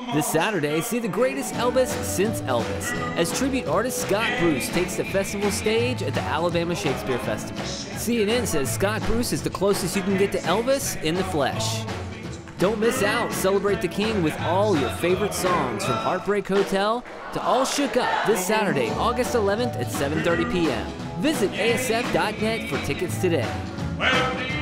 This Saturday, see the greatest Elvis since Elvis, as tribute artist Scot Bruce takes the festival stage at the Alabama Shakespeare Festival. CNN says Scot Bruce is the closest you can get to Elvis in the flesh. Don't miss out. Celebrate the King with all your favorite songs, from Heartbreak Hotel to All Shook Up, this Saturday, August 11th at 7:30 p.m. Visit asf.net for tickets today.